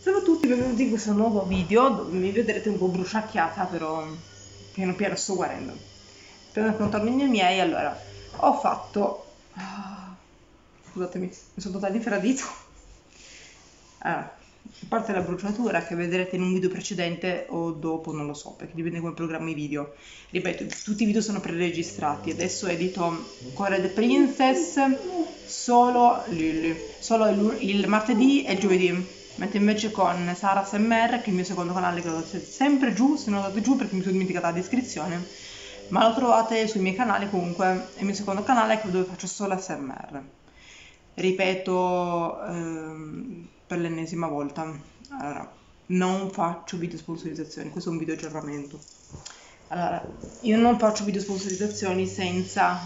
Ciao a tutti, benvenuti in questo nuovo video dove mi vedrete un po' bruciacchiata, però piano piano sto guarendo. Appena contorno i miei, allora, ho fatto... scusatemi, mi sono totalmente infradito. Allora, a parte la bruciatura che vedrete in un video precedente o dopo, non lo so, perché dipende come programmi i video. Ripeto, tutti i video sono preregistrati, adesso edito Core the Princess solo il martedì e il giovedì. Mentre invece con Sara SMR, che è il mio secondo canale, che lo trovate sempre giù, se non lo date giù perché mi sono dimenticata la descrizione, ma lo trovate sui miei canali comunque, è il mio secondo canale dove faccio solo SMR. Ripeto per l'ennesima volta, allora, non faccio video sponsorizzazioni, questo è un video aggiornamento. Allora, io non faccio video sponsorizzazioni senza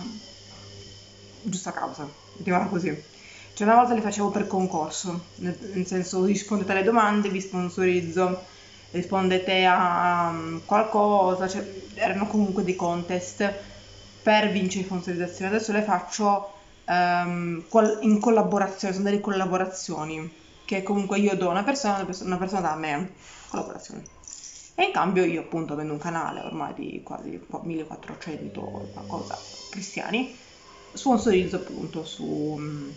giusta causa, mettiamola così. Cioè una volta li facevo per concorso, nel senso rispondete alle domande, vi sponsorizzo, rispondete a qualcosa, cioè erano comunque dei contest per vincere sponsorizzazione. Adesso le faccio in collaborazione, sono delle collaborazioni che comunque io do a una persona da me, collaborazione. E in cambio io appunto avendo un canale ormai di quasi 1400 qualcosa cristiani, sponsorizzo appunto sul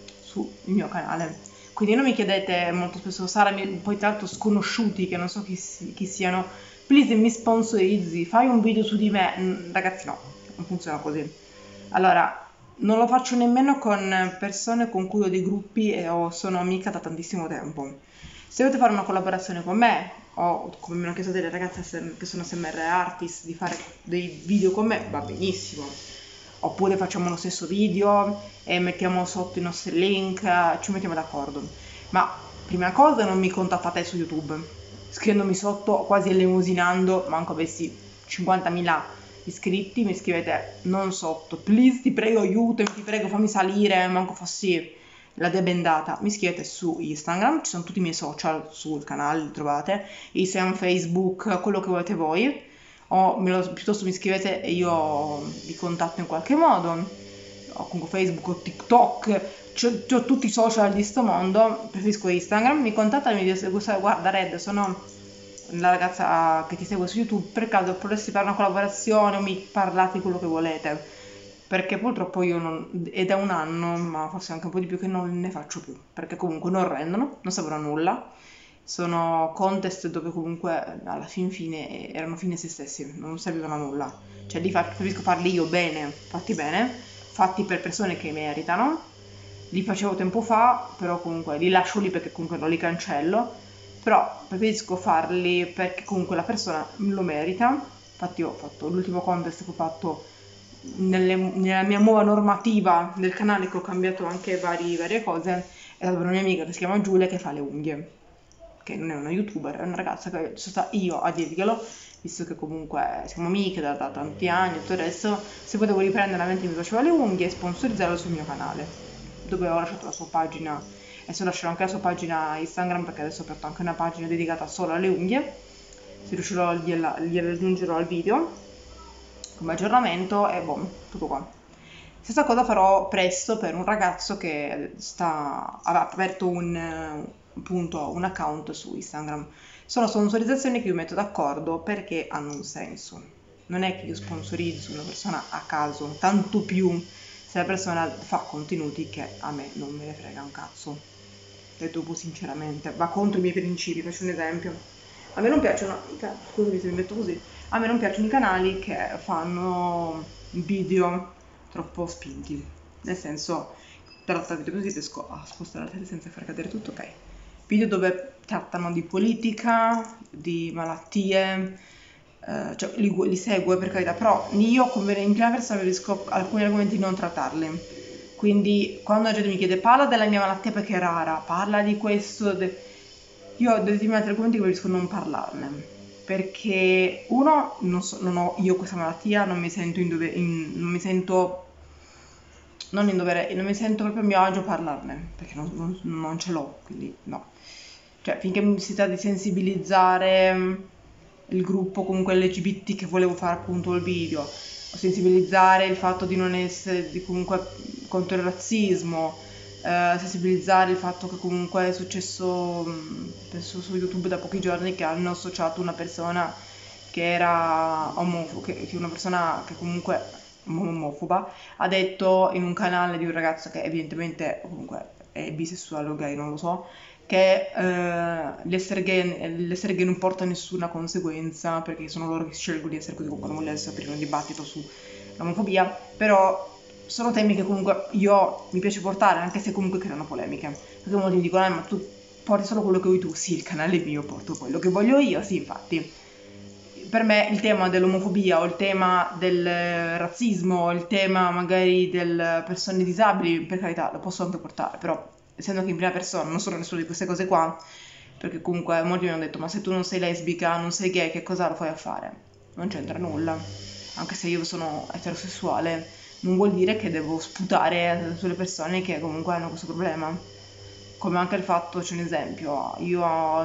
mio canale. Quindi non mi chiedete molto spesso, Sara, poi tra l'altro sconosciuti che non so chi siano, please mi sponsorizzi, fai un video su di me. Ragazzi no, non funziona così. Allora, non lo faccio nemmeno con persone con cui ho dei gruppi e sono amica da tantissimo tempo. Se volete fare una collaborazione con me, o come mi hanno chiesto delle ragazze che sono SMR artist di fare dei video con me, va benissimo. Oppure facciamo lo stesso video e mettiamo sotto i nostri link, ci mettiamo d'accordo. Ma prima cosa non mi contattate su YouTube, scrivendomi sotto quasi elemosinando, manco avessi 50.000 iscritti, mi scrivete non sotto, please ti prego aiutami, ti prego fammi salire, manco fossi la debendata, mi scrivete su Instagram, ci sono tutti i miei social sul canale, li trovate, Instagram, Facebook, quello che volete voi, o piuttosto mi scrivete e io vi contatto in qualche modo, o comunque Facebook o TikTok, c'ho tutti i social di sto mondo, preferisco Instagram, mi contatta e mi dice guarda Red, sono la ragazza che ti segue su YouTube, per caso potresti fare una collaborazione o mi parlate di quello che volete, perché purtroppo io non, è da un anno, ma forse anche un po' di più che non ne faccio più, perché comunque non rendono, non servono a nulla, sono contest dove comunque alla fine erano fine a se stessi, non servivano a nulla, cioè preferisco farli io bene, fatti per persone che meritano, li facevo tempo fa, però comunque li lascio lì perché comunque non li cancello, però preferisco farli perché comunque la persona lo merita. Infatti ho fatto l'ultimo contest che ho fatto nella mia nuova normativa del canale, che ho cambiato anche varie cose, è stata una mia amica che si chiama Giulia, che fa le unghie, che non è una youtuber, è una ragazza che sono stata io a dirglielo, visto che comunque siamo amiche da tanti anni e tutto il resto, se potevo riprendere mentre mi faceva le unghie e sponsorizzarlo sul mio canale, dove ho lasciato la sua pagina. Adesso lascerò anche la sua pagina Instagram, perché adesso ho aperto anche una pagina dedicata solo alle unghie, se riuscirò gliela aggiungerò al video come aggiornamento e boh, tutto qua. Stessa cosa farò presto per un ragazzo che ha aperto un account su Instagram. Sono sponsorizzazioni che io metto d'accordo perché hanno un senso. Non è che io sponsorizzo una persona a caso, tanto più se la persona fa contenuti che a me non me ne frega un cazzo. Detto sinceramente, va contro i miei principi. Faccio un esempio. A me non piacciono, scusami se mi metto così, a me non piacciono i canali che fanno video troppo spinti, nel senso, trattate così, riesco a spostare la testa senza far cadere tutto, ok. Video dove trattano di politica, di malattie, cioè li seguo per carità, però io come in prima persona preferisco alcuni argomenti non trattarli. Quindi quando la gente mi chiede parla della mia malattia perché è rara, parla di questo, io ho determinati argomenti che preferisco non parlarne, perché uno, non ho io questa malattia, non mi sento non mi sento proprio a mio agio a parlarne, perché non ce l'ho, quindi no. Cioè, finché si tratta di sensibilizzare il gruppo comunque LGBT che volevo fare appunto il video, o sensibilizzare il fatto di non essere comunque contro il razzismo, sensibilizzare il fatto che comunque è successo, penso su YouTube da pochi giorni, che hanno associato una persona che era che una persona che comunque omofoba ha detto in un canale di un ragazzo che evidentemente comunque è bisessuale o gay, non lo so, che l'essere gay non porta nessuna conseguenza, perché sono loro che scelgono di essere così. Comunque non voglio adesso aprire un dibattito sull'omofobia, però sono temi che comunque mi piace portare, anche se comunque creano polemiche, perché molti mi dicono ma tu porti solo quello che vuoi tu. Sì, il canale è mio, porto quello che voglio io, sì, infatti. Per me il tema dell'omofobia o il tema del razzismo o il tema magari delle persone disabili, per carità, lo posso anche portare, però essendo che in prima persona non sono nessuna di queste cose qua, perché comunque molti mi hanno detto ma se tu non sei lesbica, non sei gay, che cosa lo fai a fare? Non c'entra nulla, anche se io sono eterosessuale, non vuol dire che devo sputare sulle persone che comunque hanno questo problema. Come anche il fatto, c'è un esempio, io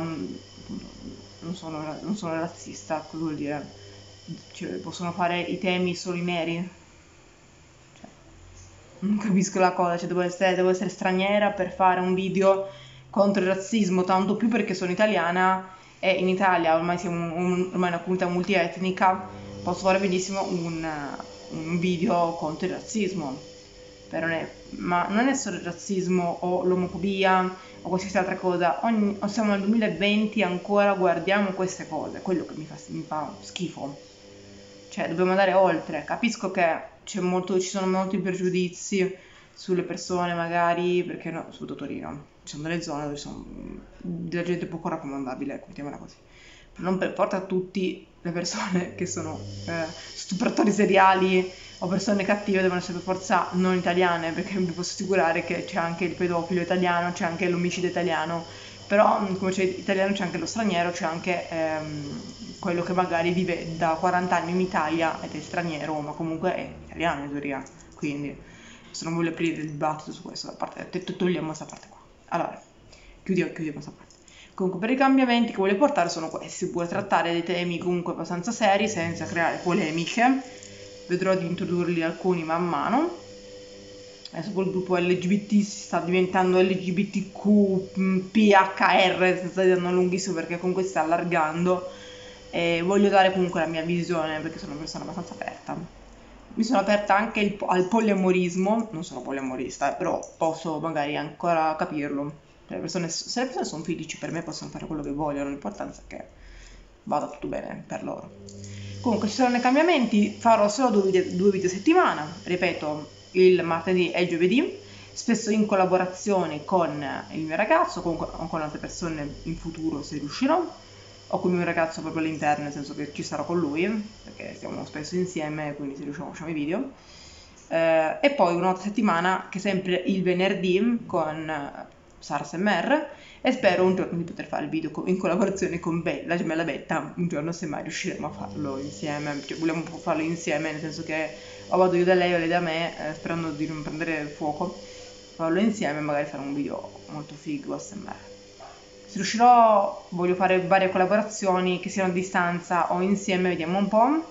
non sono razzista, cosa vuol dire? Cioè, possono fare i temi solo i neri? Cioè, non capisco la cosa, cioè devo essere straniera per fare un video contro il razzismo, tanto più perché sono italiana e in Italia ormai siamo ormai una comunità multietnica, posso fare benissimo un video contro il razzismo. Ma non è solo il razzismo o l'omofobia o qualsiasi altra cosa, siamo nel 2020 e ancora guardiamo queste cose, quello che mi fa schifo. Cioè, dobbiamo andare oltre. Capisco che ci sono molti pregiudizi sulle persone, magari, perché no, soprattutto Torino, ci sono delle zone dove sono della gente poco raccomandabile, ecco, mettiamola così. Non per forza tutte le persone che sono stupratori seriali o persone cattive devono essere per forza non italiane, perché vi posso assicurare che c'è anche il pedofilo italiano, c'è anche l'omicidio italiano, però come c'è italiano c'è anche lo straniero, c'è anche quello che magari vive da 40 anni in Italia ed è straniero, ma comunque è italiano in teoria, quindi se non voglio aprire il dibattito su questo, togliamo questa parte qua. Allora, chiudiamo questa parte. Comunque per i cambiamenti che vuole portare sono questi, vuole trattare dei temi comunque abbastanza seri senza creare polemiche, vedrò di introdurli alcuni man mano. Adesso poi il gruppo LGBT si sta diventando LGBTQ, PHR, si sta diventando lunghissimo perché comunque si sta allargando e voglio dare comunque la mia visione perché sono una persona abbastanza aperta. Mi sono aperta anche al poliamorismo, non sono poliamorista, però posso magari ancora capirlo. Se le persone sono felici per me possono fare quello che vogliono, l'importanza è che vada tutto bene per loro. Comunque ci saranno i cambiamenti, farò solo due video a settimana, ripeto, il martedì e il giovedì, spesso in collaborazione con il mio ragazzo, comunque o con altre persone in futuro se riuscirò, o con il mio ragazzo proprio all'interno, nel senso che ci sarò con lui, perché stiamo spesso insieme, quindi se riusciamo facciamo i video. E poi un'altra settimana che è sempre il venerdì con Sara SMR e spero un giorno di poter fare il video in collaborazione con la gemella Betta, un giorno se mai riusciremo a farlo insieme, cioè vogliamo farlo insieme, nel senso che o vado io da lei o lei da me, sperando di non prendere fuoco, farlo insieme e magari fare un video molto figo ASMR. Se riuscirò voglio fare varie collaborazioni che siano a distanza o insieme, vediamo un po'.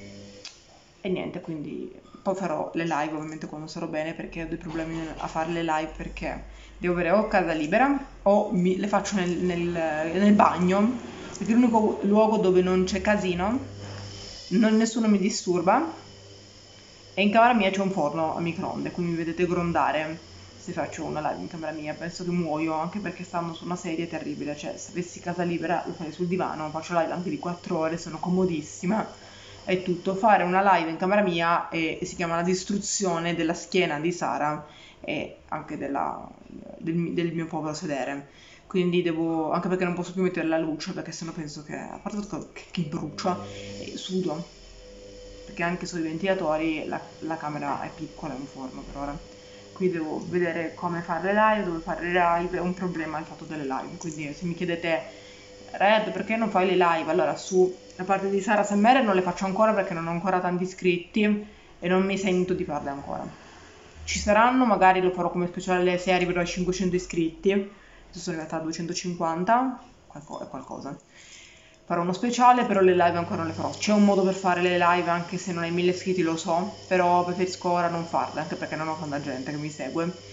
E niente, quindi poi farò le live ovviamente quando sarò bene, perché ho dei problemi a fare le live perché devo avere o casa libera o le faccio nel bagno, perché è l'unico luogo dove non c'è casino, nessuno mi disturba e in camera mia c'è un forno a microonde, quindi mi vedete grondare se faccio una live in camera mia. Penso che muoio, anche perché stando su una sedia è terribile, cioè se avessi casa libera lo farei sul divano, faccio live anche di 4 ore, sono comodissima, è tutto. Fare una live in camera mia si chiama La distruzione della schiena di Sara e anche del mio povero sedere, quindi devo, anche perché non posso più mettere la luce, perché sennò penso che, a parte tutto che brucia, sudo, perché anche sui ventilatori la camera è piccola, è un forno per ora, quindi devo vedere come fare le live, dove fare le live. È un problema il fatto delle live, quindi se mi chiedete Red perché non fai le live, allora sulla parte di Sara SMR non le faccio ancora perché non ho ancora tanti iscritti e non mi sento di farle ancora. Ci saranno, magari lo farò come speciale se arriverò ai 500 iscritti, adesso sono arrivata a 250, qualcosa. Farò uno speciale, però le live ancora non le farò. C'è un modo per fare le live anche se non hai 1000 iscritti, lo so, però preferisco ora non farle, anche perché non ho tanta gente che mi segue.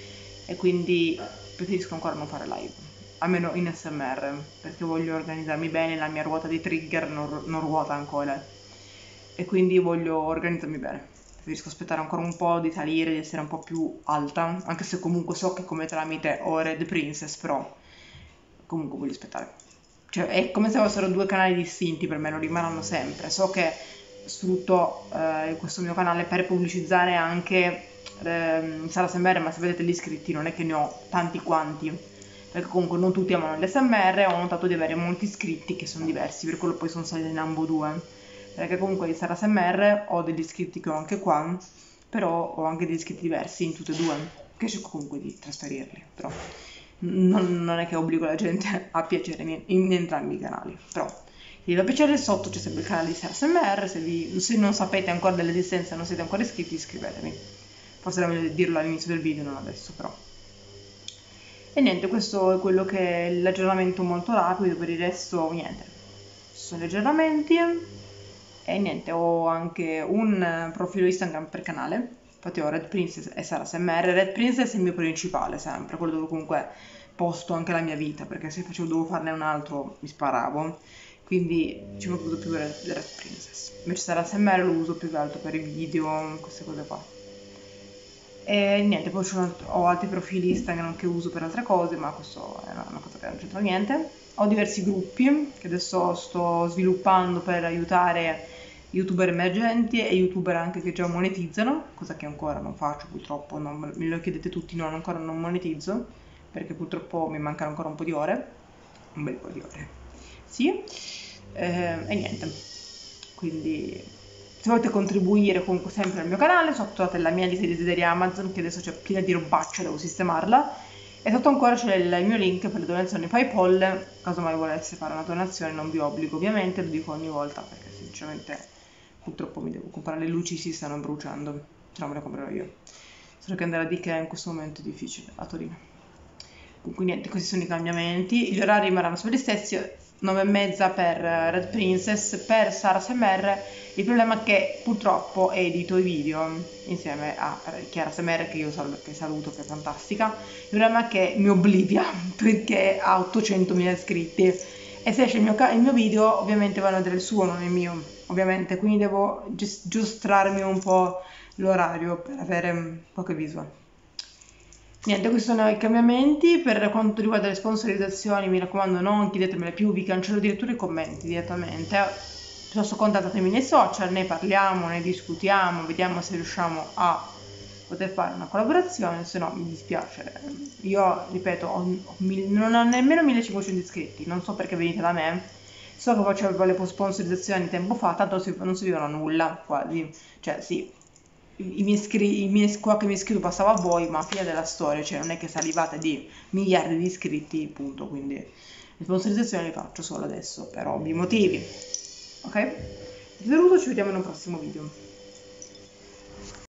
e quindi preferisco ancora non fare live, almeno in SMR, perché voglio organizzarmi bene, la mia ruota di trigger non ruota ancora e quindi voglio organizzarmi bene. Preferisco aspettare ancora un po' di salire, di essere un po' più alta, anche se comunque so che come tramite ho Red Princess, però comunque voglio aspettare. Cioè è come se fossero due canali distinti per me, non rimarranno sempre. So che sfrutto questo mio canale per pubblicizzare anche Sara SMR, ma se vedete gli iscritti non è che ne ho tanti quanti, perché comunque non tutti amano l'SMR, ho notato di avere molti iscritti che sono diversi, per quello poi sono saliti in ambo due. Perché comunque di Sara SMR ho degli iscritti che ho anche qua, però ho anche degli iscritti diversi in tutte e due, che cerco comunque di trasferirli, però non è che obbligo la gente a piacere in entrambi i canali, però se vi fa piacere sotto c'è sempre il canale di Sara SMR, se non sapete ancora dell'esistenza e non siete ancora iscritti iscrivetevi, forse era meglio dirlo all'inizio del video, non adesso però. E niente, questo è quello che è l'aggiornamento molto rapido, per il resto niente, ci sono gli aggiornamenti. E niente, ho anche un profilo Instagram per canale, infatti ho Red Princess e Sara SMR. Red Princess è il mio principale sempre, quello dove comunque posto anche la mia vita, perché se dovevo farne un altro mi sparavo, quindi ci ho avuto più Red Princess. Invece Sara SMR lo uso più che altro per i video, queste cose qua. E niente, poi ho altri profili Instagram che uso per altre cose, ma questo è una cosa che non c'entra niente. Ho diversi gruppi che adesso sto sviluppando per aiutare youtuber emergenti e youtuber anche che già monetizzano, cosa che ancora non faccio purtroppo, me lo chiedete tutti, no, ancora non monetizzo, perché purtroppo mi mancano ancora un po' di ore, un bel po' di ore, sì, e niente, quindi se volete contribuire comunque sempre al mio canale, sotto trovate la mia lista di desideri Amazon, che adesso c'è piena di robaccia, devo sistemarla, e sotto ancora c'è il mio link per le donazioni PayPal, caso mai volesse fare una donazione, non vi obbligo ovviamente, lo dico ogni volta perché sinceramente purtroppo mi devo comprare, le luci si stanno bruciando, se no me le comprerò io, solo che andare a Ikea in questo momento è difficile, a Torino. Comunque niente, questi sono i cambiamenti, gli orari rimarranno sempre gli stessi, 9:30 per Red Princess, per Sara SMR. Il problema è che purtroppo edito i video insieme a Chiara SMR, che io saluto, che è fantastica. Il problema è che mi oblivia perché ha 800.000 iscritti e se esce il mio video ovviamente vanno a vedere il suo, non il mio, ovviamente, quindi devo giostrarmi un po' l'orario per avere poche visual. Niente, questi sono i cambiamenti. Per quanto riguarda le sponsorizzazioni, mi raccomando, non chiedetemele più, vi cancello addirittura i commenti direttamente. Piuttosto contattatemi nei social, ne parliamo, ne discutiamo, vediamo se riusciamo a poter fare una collaborazione, se no mi dispiace. Io, ripeto, non ho nemmeno 1500 iscritti, non so perché venite da me. So che facevo le sponsorizzazioni tempo fa, tanto non servivano a nulla, quasi. Cioè, sì, qua che mi iscrivo passava a voi, ma fine della storia, cioè non è che salivate di miliardi di iscritti, punto, quindi le sponsorizzazioni le faccio solo adesso per ovvi motivi, ok? Vi saluto, ci vediamo in un prossimo video.